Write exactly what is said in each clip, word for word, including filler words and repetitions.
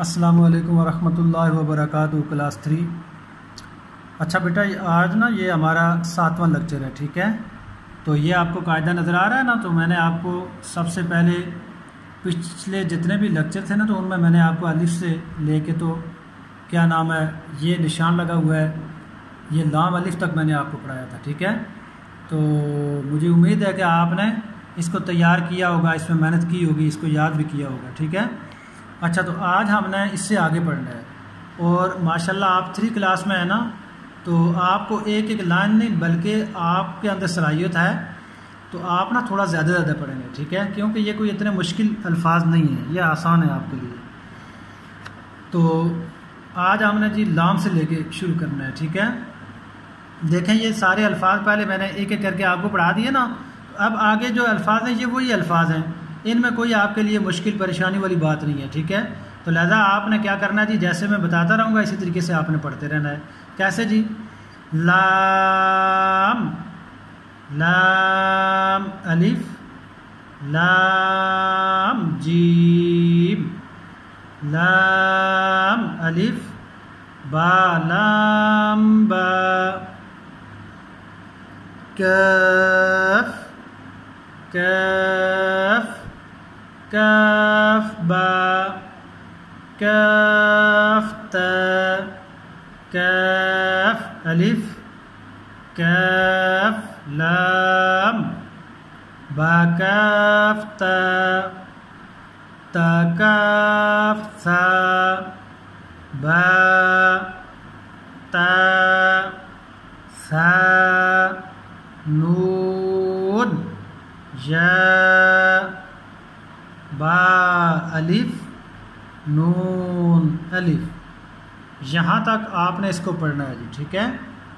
السلام علیکم ورحمۃ اللہ وبرکاتہ، کلاس تھری۔ اچھا بیٹا، آج نا یہ ہمارا ساتواں لیکچر ہے، ٹھیک ہے؟ تو یہ آپ کو قاعدہ نظر آ رہا ہے نا؟ تو میں نے آپ کو سب سے پہلے پچھلے جتنے بھی لیکچر تھے نا، تو ان میں میں نے آپ کو الف سے لے کے تو کیا نام ہے یہ نشان لگا ہوا ہے، یہ لام الف تک میں نے آپ کو پڑھایا تھا، ٹھیک ہے؟ تو مجھے امید ہے کہ آپ نے اس کو تیار کیا ہوگا، اس میں محنت کی ہوگی، اس کو یاد بھی کیا ہوگا، ٹھیک ہے؟ اچھا، تو آج ہم نے اس سے آگے پڑھنا ہے، اور ماشاءاللہ آپ تھری کلاس میں ہے نا، تو آپ کو ایک ایک لائن نہیں بلکہ آپ کے اندر صلاحیت ہے، تو آپ نا تھوڑا زیادہ زیادہ پڑھیں گے، ٹھیک ہے؟ کیونکہ یہ کوئی اتنے مشکل الفاظ نہیں ہیں، یہ آسان ہے آپ کے لیے۔ تو آج ہم نے جی لام سے لے کے شروع کرنا ہے، ٹھیک ہے؟ دیکھیں یہ سارے الفاظ پہلے میں نے ایک ایک کر کے آپ کو پڑھا دیے نا، اب آگے جو الفاظ ہیں یہ وہی الفاظ ہیں، ان میں کوئی آپ کے لیے مشکل پریشانی والی بات نہیں ہے، ٹھیک ہے؟ تو لہذا آپ نے کیا کرنا ہے جی، جیسے میں بتاتا رہوں گا اسی طریقے سے آپ نے پڑھتے رہنا ہے۔ کیسے جی؟ لام لام الف، لام جیم، لام الف با، لام با، کاف کاف کاف با، کاف تا، کاف الف، کاف لام، با کاف تا، تا کاف ثا، با تا ثا، نون یا، با الف، نون الف، یہاں تک آپ نے اس کو پڑھنا ہے جی، ٹھیک ہے؟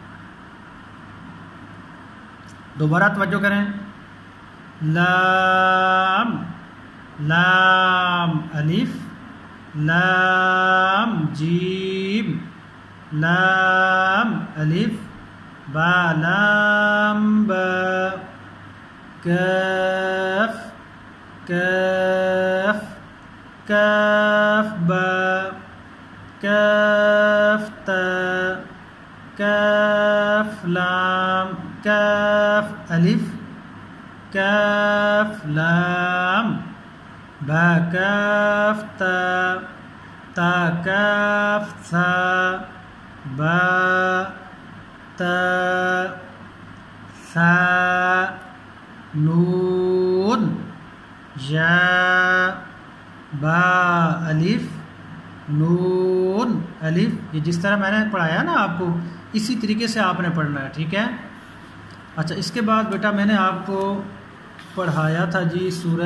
دوبارہ توجہ کریں۔ لام لام الف، لام جیم، لام الف با، لام با، کاف کاف کاف با، کاف تا، کاف لام، کاف الف، کاف لام، با کاف تا، تا کاف ثا، با تا ثا، نون یا، با الف، نون الف، یہ جس طرح میں نے پڑھایا نا آپ کو اسی طریقے سے آپ نے پڑھنا ہے، ٹھیک ہے؟ اچھا، اس کے بعد بیٹا میں نے آپ کو پڑھایا تھا جی سورہ،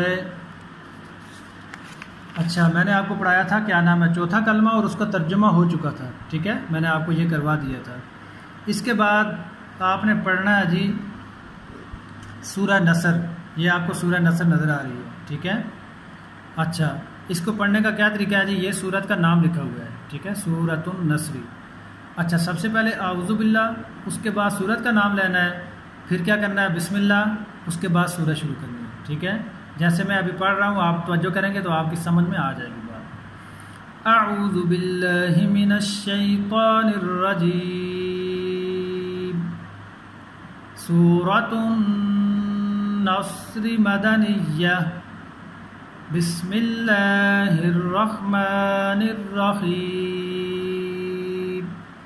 اچھا میں نے آپ کو پڑھایا تھا کیا نام ہے چوتھا کلمہ، اور اس کا ترجمہ ہو چکا تھا، ٹھیک ہے؟ میں نے آپ کو یہ کروا دیا تھا۔ اس کے بعد آپ نے پڑھنا ہے جی سورہ نصر، یہ آپ کو سورہ نصر نظر آ رہی ہے، ٹھیک ہے؟ اچھا، اس کو پڑھنے کا کیا طریقہ ہے جی؟ یہ سورت کا نام لکھا ہوا ہے، ٹھیک ہے؟ سورۃ النصر۔ اچھا، سب سے پہلے اعوذ باللہ، اس کے بعد سورت کا نام لینا ہے، پھر کیا کرنا ہے بسم اللہ، اس کے بعد سورہ شروع کرنی ہے، ٹھیک ہے؟ جیسے میں ابھی پڑھ رہا ہوں آپ توجہ کریں گے تو آپ کی سمجھ میں آ جائے گی بات۔ اعوذ باللہ من الشیطان الرجیم، سورۃ النصر مدنیہ، بسم اللہ الرحمن الرحیم۔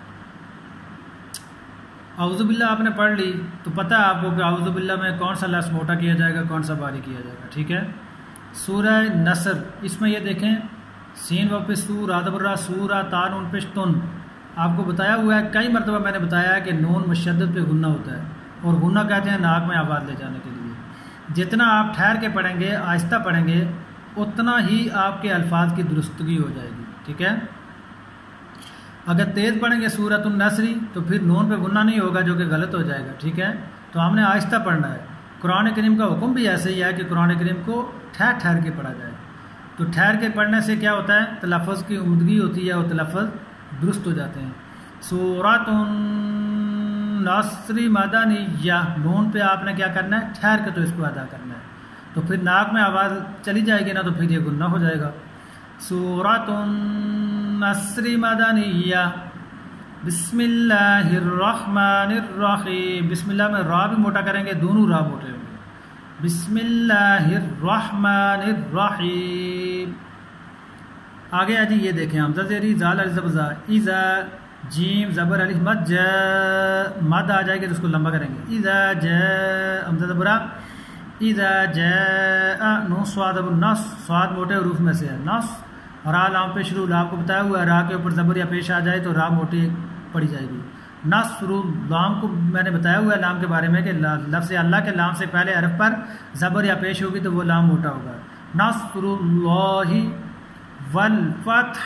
اعوذ باللہ آپ نے پڑھ لی تو پتہ ہے آپ کو کہ اعوذ باللہ میں کون سا لفظ موٹا کیا جائے گا، کون سا باری کیا جائے گا، ٹھیک ہے؟ سورہ نصر، اس میں یہ دیکھیں سین و پہ سور ادبرا سورہ تان ان پش تن، آپ کو بتایا ہوا ہے کئی مرتبہ میں نے بتایا ہے کہ نون مشدد پہ غنہ ہوتا ہے، اور غنہ کہتے ہیں ناک میں آواز لے جانے کے لیے۔ جتنا آپ ٹھہر کے پڑھیں گے، آہستہ پڑھیں گے، اتنا ہی آپ کے الفاظ کی درستگی ہو جائے گی، ٹھیک ہے؟ اگر تیز پڑھیں گے سورۃ النصر تو پھر نون پہ غنہ نہیں ہوگا، جو کہ غلط ہو جائے گا، ٹھیک ہے؟ تو ہم نے آہستہ پڑھنا ہے۔ قرآن کریم کا حکم بھی ایسے ہی ہے کہ قرآن کریم کو ٹھہر ٹھہر کے پڑھا جائے، تو ٹھہر کے پڑھنے سے کیا ہوتا ہے؟ تلفظ کی عمدگی ہوتی ہے اور تلفظ درست ہو جاتے ہیں۔ سورۃ النصر مدنیہ، نون پہ آپ نے کیا کرنا ہے؟ ٹھہر کے تو اس کو ادا کرنا ہے، تو پھر ناک میں آواز چلی جائے گی نا، تو پھر یہ گناہ ہو جائے گا۔ سورۃ النصر مدنیہ، بسم اللہ الرحمن الرحیم، بسم اللہ میں را بھی موٹا کریں گے، دونوں را موٹے ہوں گے، بسم اللہ الرحمن الرحیم۔ آگے آجی یہ دیکھیں حمزہ زیری زال الف زبر زا، اذا جیم زبر الف مد جا، مد آ جائے گی تو اس کو لمبا کریں گے، اذا جاء حمزہ زبر آ، اذا جاء نون صاد ابو نص، صاد موٹے حروف میں سے ہے، نص، را لام پہ شروع، لام کو بتایا ہوا ہے را کے اوپر زبر یا پیش آ جائے تو را موٹی پڑی جائے گی، نصر لام کو میں نے بتایا ہوا ہے لام کے بارے میں کہ لفظ اللہ کے لام سے پہلے حرف پر زبر یا پیش ہوگی تو وہ لام موٹا ہوگا، نصر اللہ والفتح،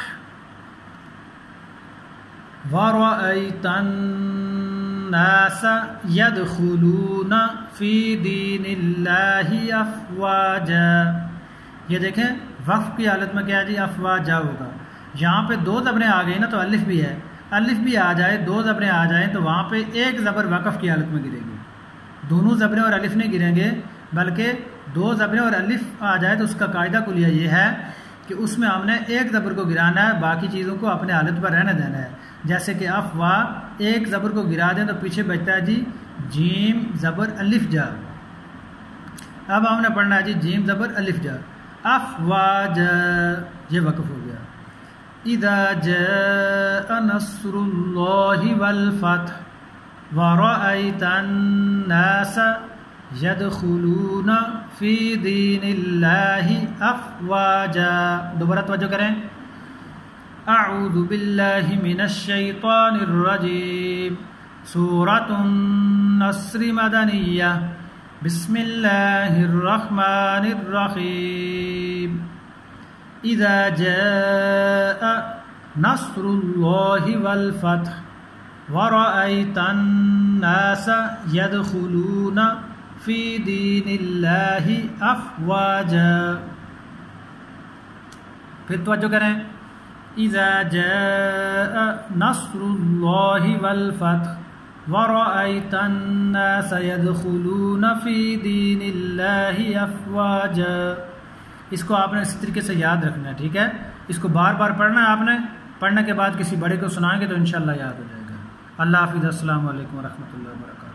وَرَأَيْتَ النَّاسَ يَدْخُلُونَ فِي دِينِ اللَّهِ أَفْوَاجًا، یہ دیکھیں وقف کی حالت میں کیا جی افواجا ہوگا، یہاں پہ دو زبریں آ گئی نا تو الف بھی ہے، الف بھی آ جائے، دو زبریں آ جائیں تو وہاں پہ ایک زبر وقف کی حالت میں گرے گی، دونوں زبریں اور الف نہیں گریں گے بلکہ دو زبریں اور الف آ جائے تو اس کا قاعدہ کلیہ یہ ہے کہ اس میں ہم نے ایک زبر کو گرانا ہے، باقی چیزوں کو اپنے حالت پر رہنے دینا ہے، جیسے کہ افوا ایک زبر کو گرا دیں تو پیچھے بچتا ہے جی جیم زبر الف جا، اب ہم نے پڑھنا ہے جی جیم زبر الف جا، افواج یہ وقف ہو گیا، اذا جاء نصر اللہ والفتح ورأیت الناس یدخلون فی دین اللہ افواجا، دوبارہ توجہ کریں، اعوذ باللہ من الشیطان الرجیم، سورۃ النصر مدنیہ، بسم اللہ الرحمن الرحیم، اذا جاء نصر اللہ والفتح ورأیت الناس یدخلون فی دین اللہ افواجا، پھر توجہ کریں، اذا جاء نصر اللہ والفتح وَرَأَيْتَ النَّاسَ يَدْخُلُونَ فِي دِينِ اللَّهِ أَفْوَاجًا، اس کو آپ نے اسی طریقے سے یاد رکھنا ہے، ٹھیک ہے، اس کو بار بار پڑھنا ہے، آپ نے پڑھنے کے بعد کسی بڑے کو سنائیں گے تو انشاءاللہ یاد ہو جائے گا۔ اللہ حافظ، السلام علیکم ورحمۃ اللہ وبرکاتہ۔